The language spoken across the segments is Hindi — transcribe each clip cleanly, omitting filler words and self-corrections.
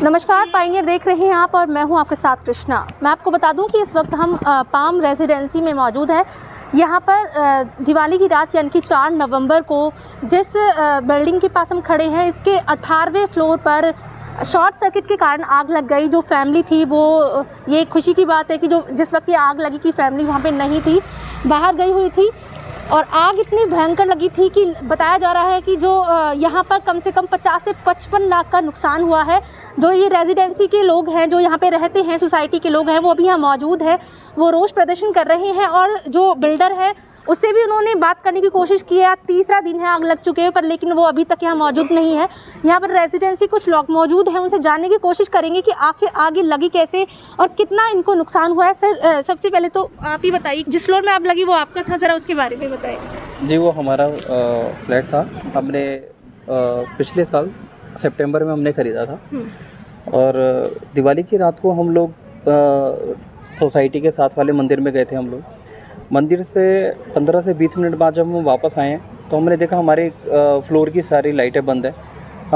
नमस्कार, पायनियर देख रहे हैं आप और मैं हूं आपके साथ कृष्णा। मैं आपको बता दूं कि इस वक्त हम पाम रेजिडेंसी में मौजूद हैं। यहां पर दिवाली की रात यानी कि 4 नवंबर को जिस बिल्डिंग के पास हम खड़े हैं, इसके 18वें फ्लोर पर शॉर्ट सर्किट के कारण आग लग गई। जो फैमिली थी वो, ये खुशी की बात है कि जो जिस वक्त ये आग लगी कि फैमिली वहाँ पे नहीं थी, बाहर गई हुई थी और आग इतनी भयंकर लगी थी कि बताया जा रहा है कि जो यहाँ पर कम से कम 50 से 55 लाख का नुकसान हुआ है। जो ये रेजिडेंसी के लोग हैं, जो यहाँ पे रहते हैं, सोसाइटी के लोग हैं, वो अभी यहाँ मौजूद हैं। वो रोष प्रदर्शन कर रहे हैं और जो बिल्डर है उससे भी उन्होंने बात करने की कोशिश की है। तीसरा दिन है आग लग चुके हैं पर लेकिन वो अभी तक यहाँ मौजूद नहीं है। यहाँ पर रेजिडेंसी कुछ लोग मौजूद हैं, उनसे जानने की कोशिश करेंगे कि आखिर आगे लगी कैसे और कितना इनको नुकसान हुआ है। सर, सबसे पहले तो आप ही बताइए, जिस फ्लोर में आप लगी वो आपका था, ज़रा उसके बारे में बताइए। जी, वो हमारा फ्लैट था। हमने पिछले साल सितंबर में हमने ख़रीदा था और दिवाली की रात को हम लोग सोसाइटी के साथ वाले मंदिर में गए थे। हम लोग मंदिर से 15 से 20 मिनट बाद जब हम वापस आए हैं तो हमने देखा हमारे फ्लोर की सारी लाइटें बंद है।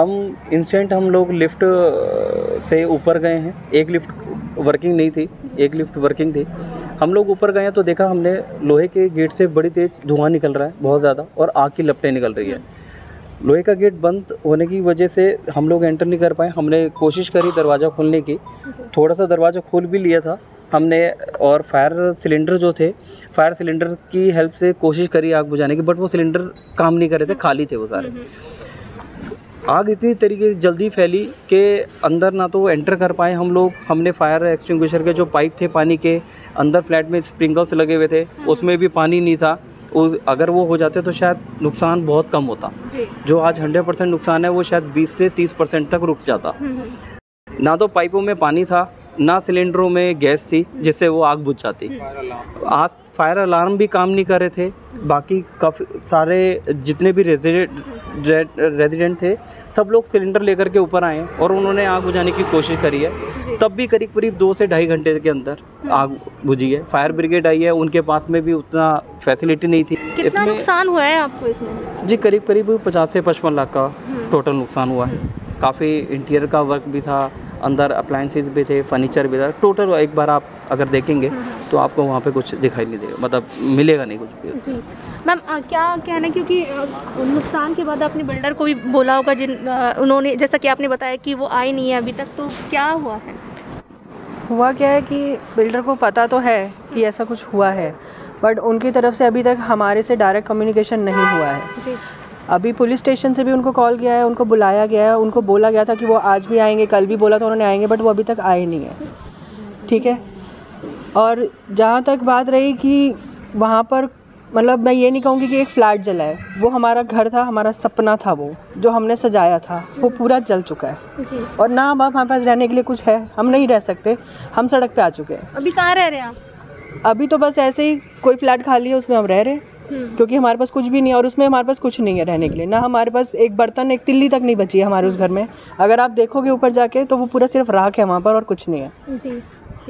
हम लोग लिफ्ट से ऊपर गए हैं। एक लिफ्ट वर्किंग नहीं थी, एक लिफ्ट वर्किंग थी। हम लोग ऊपर गए तो देखा हमने लोहे के गेट से बड़ी तेज़ धुआं निकल रहा है, बहुत ज़्यादा, और आग की लपटें निकल रही है। लोहे का गेट बंद होने की वजह से हम लोग एंटर नहीं कर पाए। हमने कोशिश करी दरवाज़ा खोलने की, थोड़ा सा दरवाज़ा खोल भी लिया था हमने, और फायर सिलेंडर जो थे, फायर सिलेंडर की हेल्प से कोशिश करी आग बुझाने की, बट वो सिलेंडर काम नहीं कर रहे थे, खाली थे वो सारे। आग इतनी तरीके से जल्दी फैली कि अंदर ना तो एंटर कर पाए हम लोग। हमने फायर एक्सटिंग्विशर के जो पाइप थे पानी के, अंदर फ्लैट में स्प्रिंकल्स लगे हुए थे, उसमें भी पानी नहीं था। अगर वो हो जाते तो शायद नुकसान बहुत कम होता। जो आज 100% नुकसान है वो शायद 20 से 30% तक रुक जाता। ना तो पाइपों में पानी था, ना सिलेंडरों में गैस थी जिससे वो आग बुझ जाती। आज फायर अलार्म भी काम नहीं कर रहे थे। बाकी काफ़ी सारे जितने भी रेजिडेंट थे सब लोग सिलेंडर लेकर के ऊपर आए और उन्होंने आग बुझाने की कोशिश करी है। तब भी करीब 2 से ढाई घंटे के अंदर आग बुझी है। फायर ब्रिगेड आई है, उनके पास में भी उतना फैसिलिटी नहीं थी। कितना नुकसान हुआ है आपको इसमें? जी, करीब 50 से 55 लाख का टोटल नुकसान हुआ है। काफ़ी इंटीरियर का वर्क भी था, अंदर अप्लायंसेस भी थे, फर्नीचर भी था। टोटल एक बार आप अगर देखेंगे तो आपको वहाँ पे कुछ दिखाई नहीं देगा, मतलब मिलेगा नहीं कुछ भी। जी मैम, क्या कहना है, क्योंकि नुकसान के बाद आपने बिल्डर को भी बोला होगा, उन्होंने, जैसा कि आपने बताया कि वो आए नहीं है अभी तक, तो क्या हुआ है? हुआ क्या है कि बिल्डर को पता तो है कि ऐसा कुछ हुआ है, बट उनकी तरफ से अभी तक हमारे से डायरेक्ट कम्युनिकेशन नहीं हुआ है। अभी पुलिस स्टेशन से भी उनको कॉल किया है, उनको बुलाया गया है, उनको बोला गया था कि वो आज भी आएंगे, कल भी बोला था उन्होंने आएंगे, बट वो अभी तक आए नहीं है। ठीक है। और जहाँ तक बात रही कि वहाँ पर, मतलब मैं ये नहीं कहूँगी कि एक फ्लैट जला है, वो हमारा घर था, हमारा सपना था, वो जो हमने सजाया था वो पूरा जल चुका है जी। और ना अब हमारे पास रहने के लिए कुछ है, हम नहीं रह सकते, हम सड़क पे आ चुके हैं। अभी कहाँ रह रहे हैं आप? अभी तो बस ऐसे ही कोई फ्लैट खाली है, उसमें हम रह रहे हैं क्योंकि हमारे पास कुछ भी नहीं है और उसमें हमारे पास कुछ नहीं है रहने के लिए। ना हमारे पास एक बर्तन, एक तिल्ली तक नहीं बची है हमारे उस घर में। अगर आप देखोगे ऊपर जाके तो वो पूरा सिर्फ राख है वहाँ पर और कुछ नहीं है जी।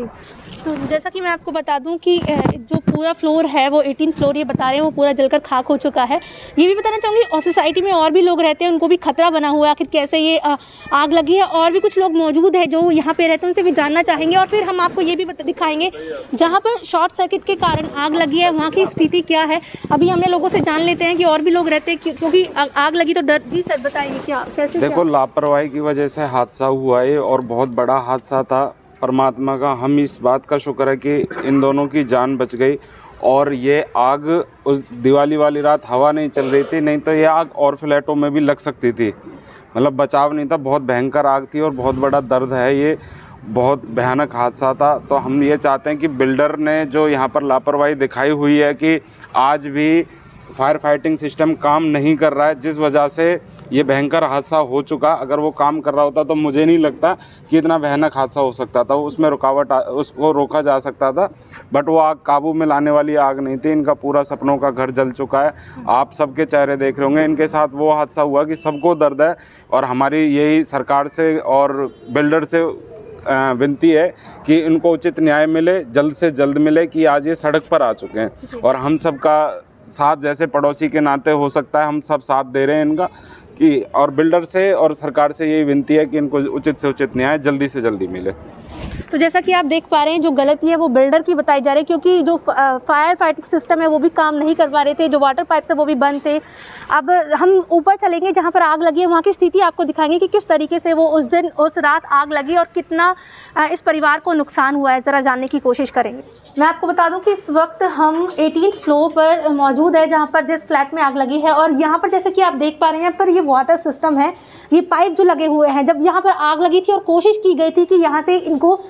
तो जैसा कि मैं आपको बता दूं कि जो पूरा फ्लोर है वो 18 फ्लोर ये बता रहे हैं, वो पूरा जलकर खाक हो चुका है। ये भी बताना चाहूँगी, और सोसाइटी में और भी लोग रहते हैं, उनको भी खतरा बना हुआ है आखिर कैसे ये आग लगी है। और भी कुछ लोग मौजूद हैं जो यहाँ पे रहते हैं, उनसे भी जानना चाहेंगे और फिर हम आपको ये भी दिखाएंगे जहाँ पर शॉर्ट सर्किट के कारण आग लगी है वहाँ की स्थिति क्या है। अभी हमने लोगों से जान लेते हैं कि और भी लोग रहते हैं, क्योंकि आग लगी तो डर। जी सर, बताइए क्या, कैसे? देखो, लापरवाही की वजह से हादसा हुआ है और बहुत बड़ा हादसा था। परमात्मा का हम इस बात का शुक्र है कि इन दोनों की जान बच गई। और ये आग उस दिवाली वाली रात हवा नहीं चल रही थी, नहीं तो ये आग और फ्लैटों में भी लग सकती थी। मतलब बचाव नहीं था, बहुत भयंकर आग थी और बहुत बड़ा दर्द है, ये बहुत भयानक हादसा था। तो हम ये चाहते हैं कि बिल्डर ने जो यहाँ पर लापरवाही दिखाई हुई है कि आज भी फायर फाइटिंग सिस्टम काम नहीं कर रहा है, जिस वजह से ये भयंकर हादसा हो चुका। अगर वो काम कर रहा होता तो मुझे नहीं लगता कि इतना भयानक हादसा हो सकता था। उसमें उसको रोका जा सकता था, बट वो आग काबू में लाने वाली आग नहीं थी। इनका पूरा सपनों का घर जल चुका है। आप सबके चेहरे देख रहे होंगे, इनके साथ वो हादसा हुआ कि सबको दर्द है। और हमारी यही सरकार से और बिल्डर से विनती है कि इनको उचित न्याय मिले, जल्द से जल्द मिले, कि आज ये सड़क पर आ चुके हैं और हम सबका साथ जैसे पड़ोसी के नाते हो सकता है हम सब साथ दे रहे हैं इनका कि, और बिल्डर से और सरकार से यही विनती है कि इनको उचित से उचित न्याय जल्दी से जल्दी मिले। तो जैसा कि आप देख पा रहे हैं, जो गलती है वो बिल्डर की बताई जा रही है, क्योंकि जो फायर फाइटिंग सिस्टम है वो भी काम नहीं कर पा रहे थे, जो वाटर पाइप्स है वो भी बंद थे। अब हम ऊपर चलेंगे जहाँ पर आग लगी है, वहाँ की स्थिति आपको दिखाएंगे कि किस तरीके से वो उस रात आग लगी और कितना इस परिवार को नुकसान हुआ है, ज़रा जानने की कोशिश करेंगे। मैं आपको बता दूं कि इस वक्त हम 18th फ्लोर पर मौजूद है, जहां पर जिस फ्लैट में आग लगी है। और यहां पर जैसे कि आप देख पा रहे हैं, यहाँ पर ये वाटर सिस्टम है, ये पाइप जो लगे हुए हैं। जब यहाँ पर आग लगी थी और कोशिश की गई थी कि यहाँ से इनको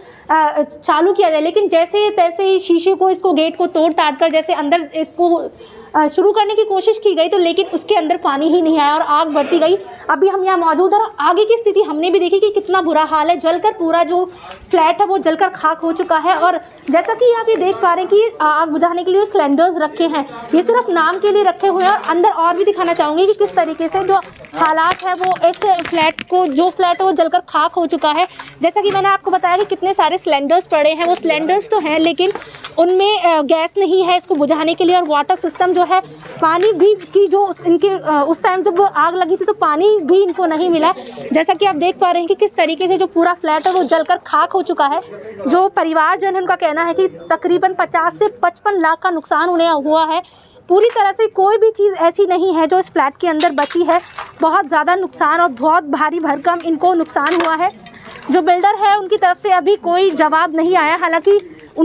चालू किया जाए, लेकिन जैसे तैसे ही शीशे को, इसको गेट को तोड़ ताड़ कर जैसे अंदर इसको शुरू करने की कोशिश की गई, तो लेकिन उसके अंदर पानी ही नहीं आया और आग बढ़ती गई। अभी हम यहाँ मौजूद हैं और आगे की स्थिति हमने भी देखी कि कितना बुरा हाल है, जलकर पूरा जो फ्लैट है वो जलकर खाक हो चुका है। और जैसा कि आप ये देख पा रहे हैं कि आग बुझाने के लिए सिलेंडर्स रखे हैं, ये सिर्फ नाम के लिए रखे हुए हैं। और अंदर और भी दिखाना चाहूँगी कि किस तरीके से जो हालात है वो इस फ्लैट को, जो फ्लैट है वो जलकर खाक हो चुका है। जैसा कि मैंने आपको बताया कि कितने सारे सिलेंडर्स पड़े हैं, वो सिलेंडर्स तो हैं लेकिन उनमें गैस नहीं है इसको बुझाने के लिए। और वाटर सिस्टम जो है, पानी भी की जो इनके उस टाइम जब आग लगी थी तो पानी भी इनको नहीं मिला। जैसा कि आप देख पा रहे हैं कि किस तरीके से जो पूरा फ्लैट है वो जलकर खाक हो चुका है। जो परिवारजन है उनका कहना है कि तकरीबन 50 से 55 लाख का नुकसान उन्हें हुआ है। पूरी तरह से कोई भी चीज़ ऐसी नहीं है जो इस फ्लैट के अंदर बची है। बहुत ज़्यादा नुकसान और बहुत भारी भरकम इनको नुकसान हुआ है। जो बिल्डर है उनकी तरफ से अभी कोई जवाब नहीं आया, हालांकि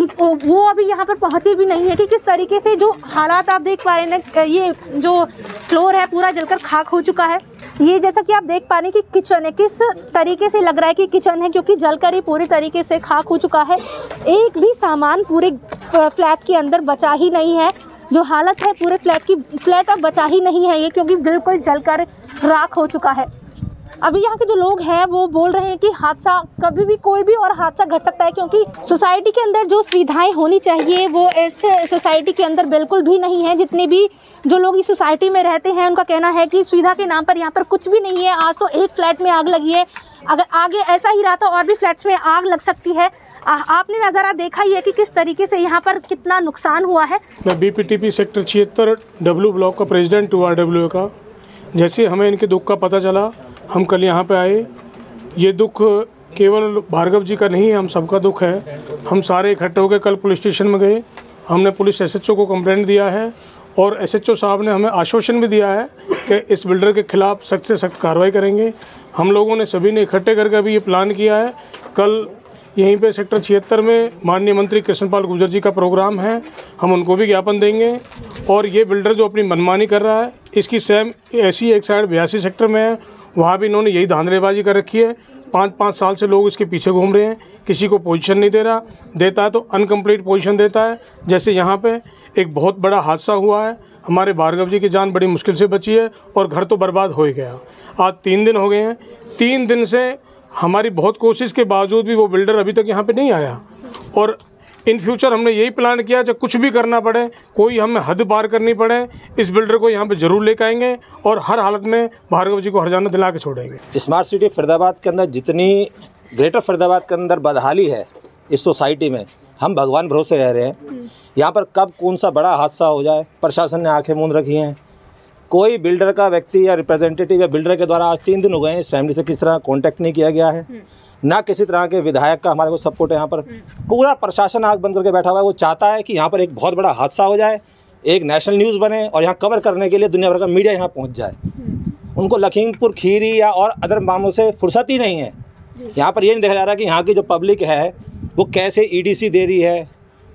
वो अभी यहाँ पर पहुँचे भी नहीं है कि किस तरीके से जो हालात आप देख पा रहे हैं। ये जो फ्लोर है पूरा जलकर खाक हो चुका है। ये जैसा कि आप देख पा रहे हैं कि किचन है, किस तरीके से लग रहा है कि किचन है, क्योंकि जलकर ही पूरी तरीके से खाक हो चुका है। एक भी सामान पूरे फ्लैट के अंदर बचा ही नहीं है। जो हालत है पूरे फ्लैट अब बचा ही नहीं है ये, क्योंकि बिल्कुल जलकर राख हो चुका है। अभी यहाँ के जो लोग हैं वो बोल रहे हैं कि हादसा कभी भी, कोई भी और हादसा घट सकता है, क्योंकि सोसाइटी के अंदर जो सुविधाएं होनी चाहिए वो इस सोसाइटी के अंदर बिल्कुल भी नहीं है। जितने भी जो लोग इस सोसाइटी में रहते हैं उनका कहना है कि सुविधा के नाम पर यहाँ पर कुछ भी नहीं है। आज तो एक फ्लैट में आग लगी है, अगर आगे ऐसा ही रहा तो और भी फ्लैट्स में आग लग सकती है। आपने नज़ारा देखा ही है कि किस तरीके से यहाँ पर कितना नुकसान हुआ है। मैं BPTP सेक्टर 76 W ब्लॉक का प्रेसिडेंट हूँ, RWA का। जैसे हमें इनके दुख का पता चला, हम कल यहाँ पे आए। ये दुख केवल भार्गव जी का नहीं है, हम सबका दुख है। हम सारे इकट्ठे होकर कल पुलिस स्टेशन में गए। हमने पुलिस SHO को कंप्लेंट दिया है और SHO साहब ने हमें आश्वासन भी दिया है कि इस बिल्डर के खिलाफ सख्त से सख्त कार्रवाई करेंगे। हम लोगों ने सभी ने इकट्ठे करके अभी ये प्लान किया है। कल यहीं पे सेक्टर 76 में माननीय मंत्री कृष्णपाल गुर्जर जी का प्रोग्राम है, हम उनको भी ज्ञापन देंगे। और ये बिल्डर जो अपनी मनमानी कर रहा है, इसकी सेम ऐसी एक साइड 82 सेक्टर में है, वहाँ भी इन्होंने यही धांधलेबाजी कर रखी है। 5-5 साल से लोग इसके पीछे घूम रहे हैं, किसी को पोजीशन नहीं दे रहा, देता है तो अनकम्प्लीट पोजीशन देता है। जैसे यहाँ पे एक बहुत बड़ा हादसा हुआ है, हमारे भार्गव जी की जान बड़ी मुश्किल से बची है और घर तो बर्बाद हो ही गया। आज 3 दिन हो गए हैं, 3 दिन से हमारी बहुत कोशिश के बावजूद भी वो बिल्डर अभी तक यहाँ पे नहीं आया। और इन फ्यूचर हमने यही प्लान किया, जब कुछ भी करना पड़े, कोई हमें हद पार करनी पड़े, इस बिल्डर को यहाँ पे ज़रूर लेकर आएंगे और हर हालत में भार्गव जी को हरजाना दिला के छोड़ेंगे। स्मार्ट सिटी फरीदाबाद के अंदर जितनी ग्रेटर फरीदाबाद के अंदर बदहाली है इस सोसाइटी में, हम भगवान भरोसे रह रहे हैं। यहाँ पर कब कौन सा बड़ा हादसा हो जाए, प्रशासन ने आंखें मूंद रखी हैं। कोई बिल्डर का व्यक्ति या रिप्रेजेंटेटिव या बिल्डर के द्वारा आज 3 दिन हो गए हैं, इस फैमिली से किसी तरह कांटेक्ट नहीं किया गया है, ना किसी तरह के विधायक का हमारे को सपोर्ट है। यहाँ पर पूरा प्रशासन आंख बंद करके बैठा हुआ है। वो चाहता है कि यहाँ पर एक बहुत बड़ा हादसा हो जाए, एक नेशनल न्यूज़ बने और यहाँ कवर करने के लिए दुनिया भर का मीडिया यहाँ पहुँच जाए। उनको लखीमपुर खीरी या और अदर मामलों से फुर्सत ही नहीं है। यहाँ पर ये नहीं देखा जा रहा कि यहाँ की जो पब्लिक है वो कैसे EDC दे रही है।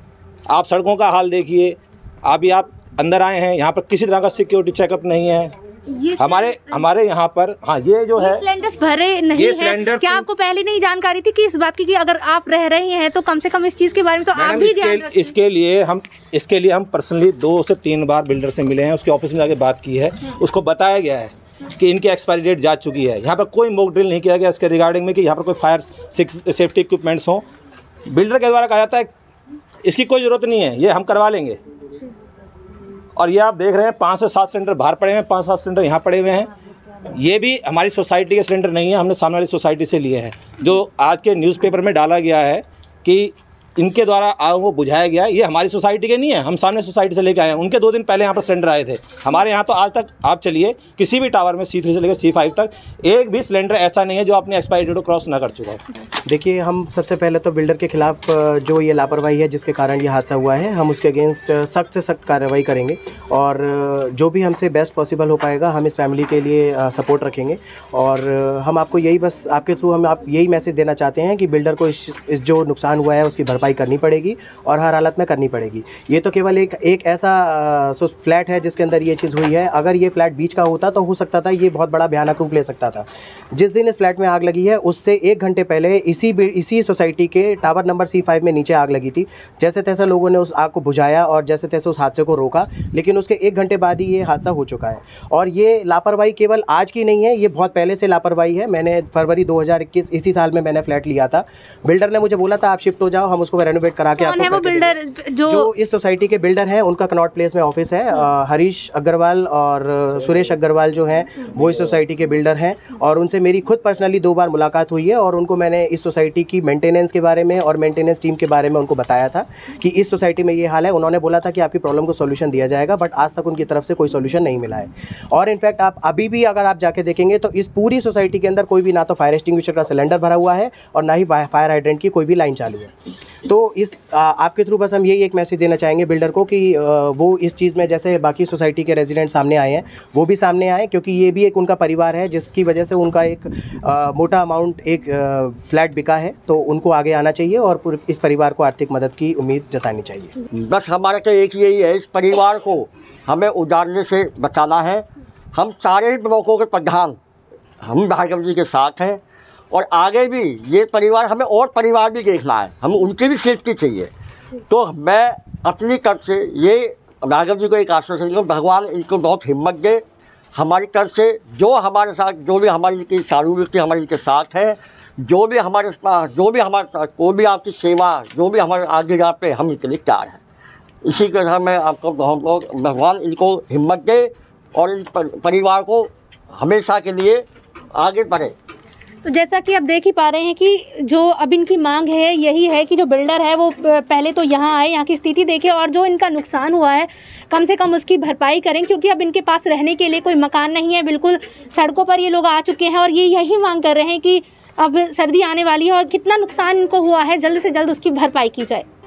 आप सड़कों का हाल देखिए, अभी आप अंदर आए हैं, यहाँ पर किसी तरह का सिक्योरिटी चेकअप नहीं है। हमारे यहाँ पर हाँ ये जो है सिलेंडर्स भरे नहीं है। क्या आपको पहले नहीं जानकारी थी कि इस बात की कि अगर आप रह रहे हैं तो कम से कम इस चीज़ के बारे में तो आप भी ध्यान रखें। इसके लिए हम पर्सनली 2 से 3 बार बिल्डर से मिले हैं, उसके ऑफिस में जाके बात की है। उसको बताया गया है कि इनकी एक्सपायरी डेट जा चुकी है। यहाँ पर कोई मॉक ड्रिल नहीं किया गया इसके रिगार्डिंग में कि यहाँ पर कोई फायर सेफ्टी इक्विपमेंट्स हों। बिल्डर के द्वारा कहा जाता है इसकी कोई ज़रूरत नहीं है, ये हम करवा लेंगे। और ये आप देख रहे हैं 5 से 7 सिलेंडर बाहर पड़े हैं, 5-7 सिलेंडर यहाँ पड़े हुए हैं। ये भी हमारी सोसाइटी के सिलेंडर नहीं है, हमने सामने वाली सोसाइटी से लिए हैं। जो आज के न्यूज़पेपर में डाला गया है कि इनके द्वारा आग को बुझाया गया। ये हमारी सोसाइटी के नहीं है, हम सामने सोसाइटी से लेके आए हैं। उनके 2 दिन पहले यहाँ पर सिलेंडर आए थे। हमारे यहाँ तो आज तक आप चलिए किसी भी टावर में C3 से लेकर C5 तक एक भी सिलेंडर ऐसा नहीं है जो अपनी एक्सपायरी डेट को क्रॉस ना कर चुका हो। देखिए, हम सबसे पहले तो बिल्डर के खिलाफ जो ये लापरवाही है जिसके कारण ये हादसा हुआ है, हम उसके अगेंस्ट सख्त से सख्त कार्रवाई करेंगे और जो भी हमसे बेस्ट पॉसिबल हो पाएगा हम इस फैमिली के लिए सपोर्ट रखेंगे। और हम आपको यही बस आपके थ्रू हम आप यही मैसेज देना चाहते हैं कि बिल्डर को इस जो नुकसान हुआ है उसकी भरपाई करनी पड़ेगी और हर हालत में करनी पड़ेगी। ये तो केवल एक ऐसा फ्लैट है जिसके अंदर ये चीज़ हुई है। अगर ये फ्लैट बीच का होता तो हो सकता था ये बहुत बड़ा भयानक रूप ले सकता था। जिस दिन इस फ्लैट में आग लगी है उससे 1 घंटे पहले इसी सोसाइटी के टावर नंबर C5 में नीचे आग लगी थी। जैसे तैसे लोगों ने उस आग को बुझाया और जैसे तैसे उस हादसे को रोका, लेकिन उसके 1 घंटे बाद ही ये हादसा हो चुका है। और ये लापरवाही केवल आज की नहीं है, ये बहुत पहले से लापरवाही है। मैंने फरवरी 2021 इसी साल में मैंने फ्लैट लिया था। बिल्डर ने मुझे बोला था आप शिफ्ट हो जाओ, हम उसको रेनोवेट करा के आपको वो बिल्डर जो इस सोसाइटी के बिल्डर हैं उनका कनॉट प्लेस में ऑफिस है। हरीश अग्रवाल और सुरेश अग्रवाल जो हैं वो इस सोसाइटी के बिल्डर हैं और उनसे मेरी खुद पर्सनली 2 बार मुलाकात हुई है और उनको मैंने इस सोसाइटी की मेंटेनेंस के बारे में और मेंटेनेंस टीम के बारे में उनको बताया था कि इस सोसाइटी में ये हाल है। उन्होंने बोला था कि आपकी प्रॉब्लम को सॉल्यूशन दिया जाएगा, बट आज तक उनकी तरफ से कोई सॉल्यूशन नहीं मिला है। और इनफैक्ट आप अभी भी अगर आप जाके देखेंगे तो इस पूरी सोसाइटी के अंदर कोई भी ना तो फायर एक्सटिंग्विशर का सिलेंडर भरा हुआ है और ना ही फायर हाइड्रेंट की कोई भी लाइन चालू है। तो इस आपके थ्रू बस हम यही एक मैसेज देना चाहेंगे बिल्डर को कि वो इस चीज़ में जैसे बाकी सोसाइटी के रेजिडेंट सामने आए हैं वो भी सामने आए, क्योंकि ये भी एक उनका परिवार है जिसकी वजह से उनका एक मोटा अमाउंट एक फ्लैट बिका है। तो उनको आगे आना चाहिए और पूरे इस परिवार को आर्थिक मदद की उम्मीद जतानी चाहिए। बस हमारा तो एक यही है, इस परिवार को हमें उजाड़ने से बचाना है। हम सारे ही ब्लॉकों के प्रधान हम भार्गव जी के साथ हैं और आगे भी ये परिवार हमें और परिवार भी देखना है, हमें उनकी भी सेफ्टी चाहिए। तो मैं अपनी तरफ से ये भार्गव जी को एक आश्वासन दूँ, भगवान इनको बहुत हिम्मत दे। हमारी तरफ से जो हमारे साथ जो भी हमारी इनकी सहानुभूति हमारी इनके साथ है, जो भी हमारे साथ कोई भी आपकी सेवा जो भी हमारे आगे जहाँ पे हम इनके लिए तैयार हैं। इसी के साथ मैं आपको भगवान इनको हिम्मत दे और इन परिवार को हमेशा के लिए आगे बढ़े। तो जैसा कि आप देख ही पा रहे हैं कि जो अब इनकी मांग है यही है कि जो बिल्डर है वो पहले तो यहाँ आए, यहाँ की स्थिति देखें और जो इनका नुकसान हुआ है कम से कम उसकी भरपाई करें, क्योंकि अब इनके पास रहने के लिए कोई मकान नहीं है। बिल्कुल सड़कों पर ये लोग आ चुके हैं और ये यही मांग कर रहे हैं कि अब सर्दी आने वाली है और कितना नुकसान इनको हुआ है जल्द से जल्द उसकी भरपाई की जाए।